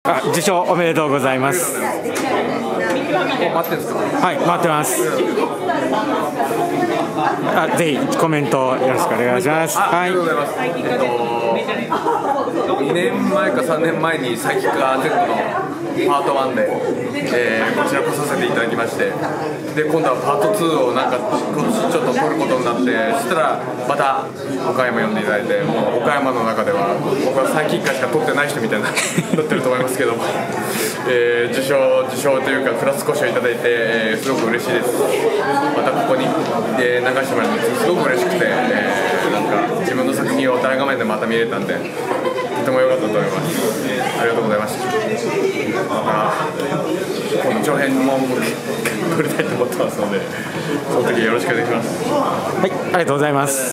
受賞おめでとうございます。 待ってんですか？ はい、待ってます。ぜひコメントよろしくお願いします。 ありがとうございます。2年前か3年前にサイキックアー Z のパート1で、こちら来させていただきまして、で今度はパート2をなんか今年ちょっと撮ることになって、そしたらまた岡山呼んでいただいて、もう岡山の中では僕はサイキッカーしか撮ってない人みたいな撮ってると思いますけども、受賞というかクラス講師をいただいて、すごく嬉しいです。またここに、流してもらってすごく嬉しくて、なんか自分の作品を大画面でまた見れたんで、とても良かったと思います。ありがとうございました。この長編も撮りたいと思ってますので、その時よろしくお願いします。 はい、ありがとうございます。